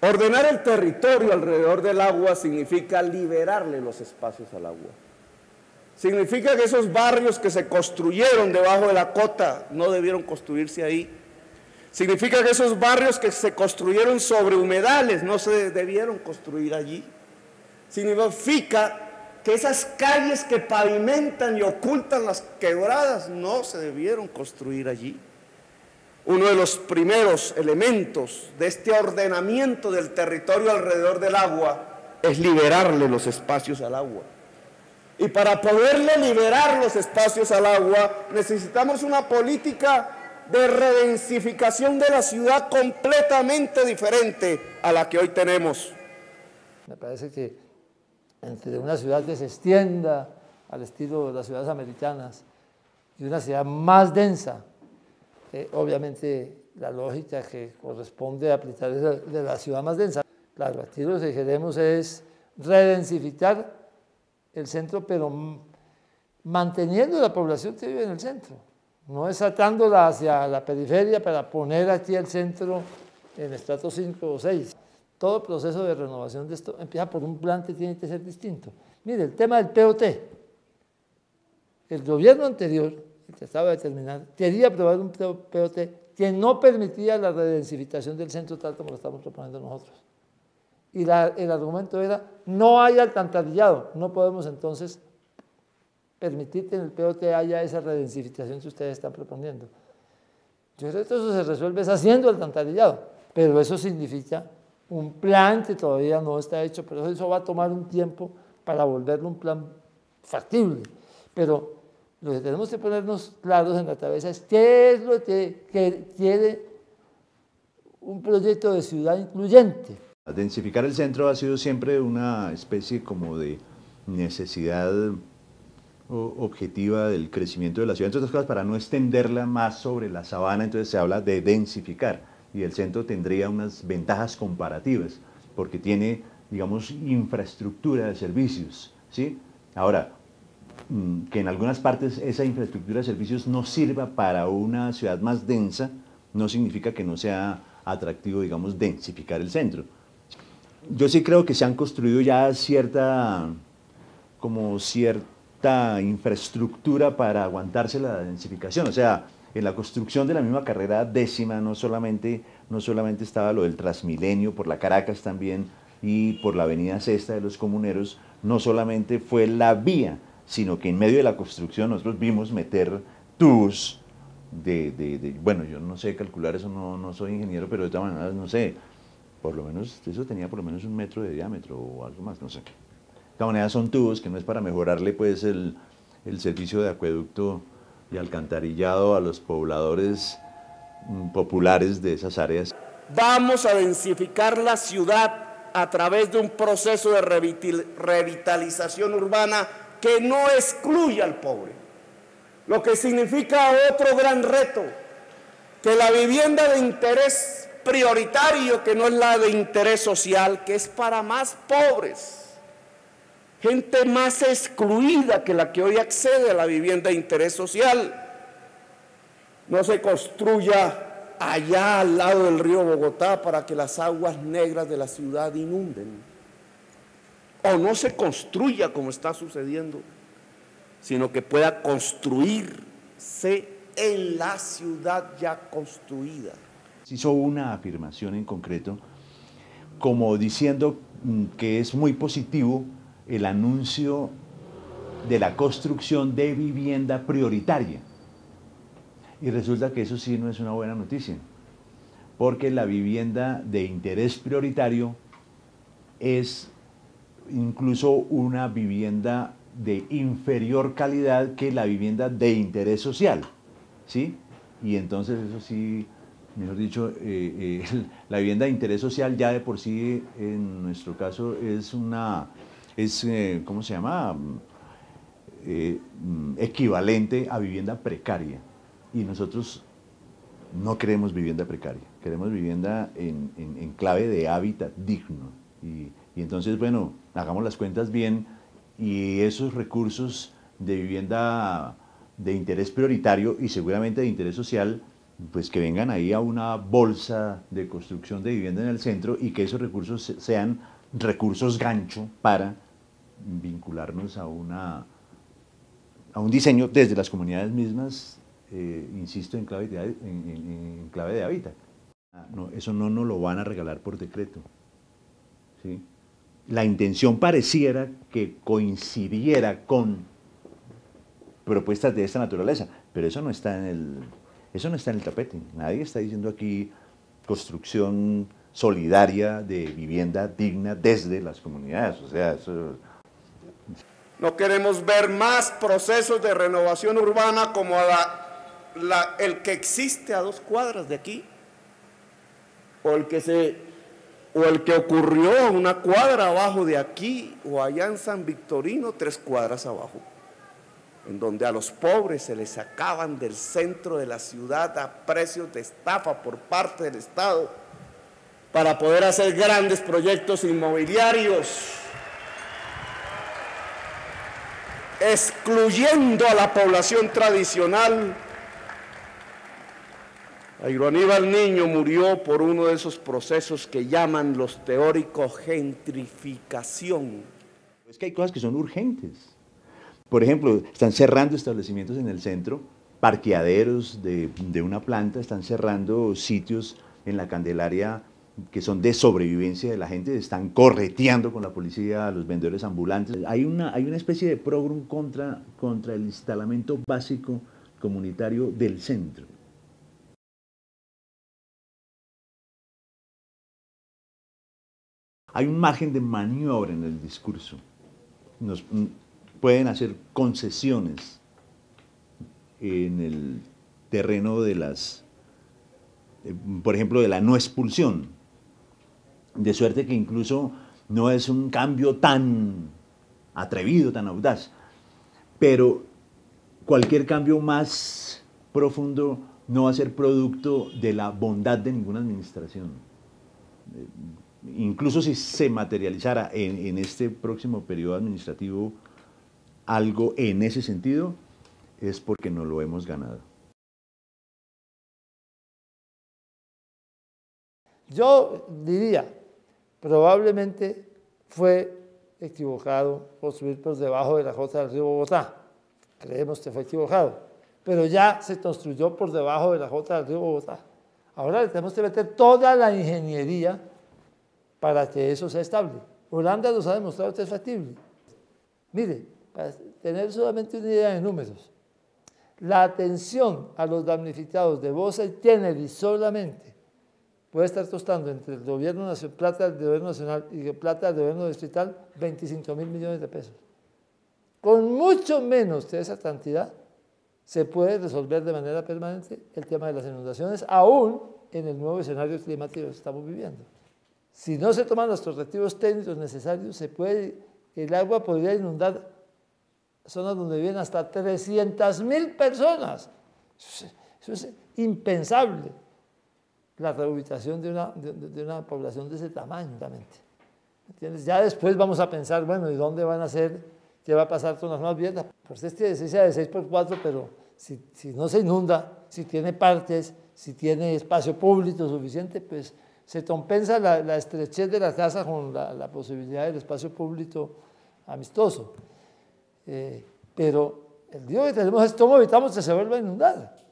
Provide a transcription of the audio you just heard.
Ordenar el territorio alrededor del agua significa liberarle los espacios al agua. Significa que esos barrios que se construyeron debajo de la cota no debieron construirse ahí. Significa que esos barrios que se construyeron sobre humedales no se debieron construir allí. Significa que esas calles que pavimentan y ocultan las quebradas no se debieron construir allí. Uno de los primeros elementos de este ordenamiento del territorio alrededor del agua es liberarle los espacios al agua. Y para poderle liberar los espacios al agua necesitamos una política de redensificación de la ciudad completamente diferente a la que hoy tenemos. Me parece que entre una ciudad que se extienda al estilo de las ciudades americanas y una ciudad más densa, obviamente la lógica que corresponde aplicar es de la ciudad más densa. Claro, aquí lo que queremos es redensificar el centro, pero manteniendo la población que vive en el centro, no desatándola hacia la periferia para poner aquí el centro en estrato 5 o 6. Todo proceso de renovación de esto empieza por un plan que tiene que ser distinto. Mire, el tema del POT. El gobierno anterior, el que estaba de terminar, quería aprobar un POT que no permitía la redensificación del centro tal como lo estamos proponiendo nosotros. Y el argumento era, no hay alcantarillado, no podemos entonces permitir que en el POT haya esa redensificación que ustedes están proponiendo. Yo creo que eso se resuelve haciendo alcantarillado, pero eso significa un plan que todavía no está hecho, pero eso va a tomar un tiempo para volverlo un plan factible. Pero lo que tenemos que ponernos claros en la cabeza es qué es lo que quiere un proyecto de ciudad incluyente. Densificar el centro ha sido siempre una especie como de necesidad objetiva del crecimiento de la ciudad, entre otras cosas para no extenderla más sobre la sabana, entonces se habla de densificar y el centro tendría unas ventajas comparativas porque tiene, digamos, infraestructura de servicios, ¿sí? Ahora, que en algunas partes esa infraestructura de servicios no sirva para una ciudad más densa, no significa que no sea atractivo, digamos, densificar el centro. Yo sí creo que se han construido ya cierta infraestructura para aguantarse la densificación, o sea, en la construcción de la misma carrera décima no solamente estaba lo del Transmilenio, por la Caracas también y por la avenida Sexta de los Comuneros, no solamente fue la vía, sino que en medio de la construcción nosotros vimos meter tubos bueno, yo no sé calcular eso, no soy ingeniero, pero de todas maneras, no sé, por lo menos, eso tenía por lo menos 1 metro de diámetro o algo más, no sé. De todas maneras son tubos que no es para mejorarle pues el servicio de acueducto y alcantarillado a los pobladores populares de esas áreas. Vamos a densificar la ciudad a través de un proceso de revitalización urbana que no excluya al pobre. Lo que significa otro gran reto, que la vivienda de interés prioritario, que no es la de interés social, que es para más pobres, gente más excluida que la que hoy accede a la vivienda de interés social, no se construya allá al lado del río Bogotá para que las aguas negras de la ciudad inunden, o no se construya como está sucediendo, sino que pueda construirse en la ciudad ya construida. Hizo una afirmación en concreto como diciendo que es muy positivo el anuncio de la construcción de vivienda prioritaria. Y resulta que eso sí no es una buena noticia, porque la vivienda de interés prioritario es incluso una vivienda de inferior calidad que la vivienda de interés social, ¿sí? Y entonces eso sí, mejor dicho, la vivienda de interés social ya de por sí, en nuestro caso, ¿cómo se llama? Equivalente a vivienda precaria. Y nosotros no queremos vivienda precaria, queremos vivienda en clave de hábitat digno. Y entonces, bueno, hagamos las cuentas bien y esos recursos de vivienda de interés prioritario y seguramente de interés social pues que vengan ahí a una bolsa de construcción de vivienda en el centro y que esos recursos sean recursos gancho para vincularnos a un diseño desde las comunidades mismas, insisto, en clave de hábitat. No, eso no nos lo van a regalar por decreto, ¿sí? La intención pareciera que coincidiera con propuestas de esta naturaleza, pero eso no está en el tapete. Nadie está diciendo aquí construcción solidaria de vivienda digna desde las comunidades. O sea, eso... No queremos ver más procesos de renovación urbana como el que existe a 2 cuadras de aquí, o el que ocurrió a 1 cuadra abajo de aquí, o allá en San Victorino, 3 cuadras abajo, en donde a los pobres se les sacaban del centro de la ciudad a precios de estafa por parte del Estado para poder hacer grandes proyectos inmobiliarios, excluyendo a la población tradicional. Jairo Aníbal Niño murió por uno de esos procesos que llaman los teóricos gentrificación. Es que hay cosas que son urgentes. Por ejemplo, están cerrando establecimientos en el centro, parqueaderos de una planta, están cerrando sitios en la Candelaria que son de sobrevivencia de la gente, están correteando con la policía a los vendedores ambulantes. Hay una especie de programa contra el instalamiento básico comunitario del centro. Hay un margen de maniobra en el discurso. Pueden hacer concesiones en el terreno de por ejemplo, de la no expulsión. De suerte que incluso no es un cambio tan atrevido, tan audaz. Pero cualquier cambio más profundo no va a ser producto de la bondad de ninguna administración. Incluso si se materializara en este próximo periodo administrativo algo en ese sentido, es porque no lo hemos ganado. Yo diría, probablemente fue equivocado construir por debajo de la cota del río Bogotá. Creemos que fue equivocado, pero ya se construyó por debajo de la cota del río Bogotá. Ahora le tenemos que meter toda la ingeniería para que eso sea estable. Holanda nos ha demostrado que es factible. Mire, para tener solamente una idea de números, la atención a los damnificados de Bosa y Kennedy solamente puede estar costando entre el gobierno nacional, plata del gobierno nacional y plata del gobierno distrital, 25.000 millones de pesos. Con mucho menos de esa cantidad se puede resolver de manera permanente el tema de las inundaciones, aún en el nuevo escenario climático que estamos viviendo. Si no se toman los correctivos técnicos necesarios, el agua podría inundar zonas donde viven hasta 300.000 personas. Eso es impensable, la reubicación de una población de ese tamaño, ¿entiendes? Ya después vamos a pensar, bueno, ¿y dónde van a ser? ¿Qué va a pasar con las nuevas viviendas? Pues este sea de 6x4, pero si no se inunda, si tiene parques, si tiene espacio público suficiente, pues se compensa la estrechez de la casa con la posibilidad del espacio público amistoso. Pero el lío que tenemos es cómo evitamos que se vuelva a inundar.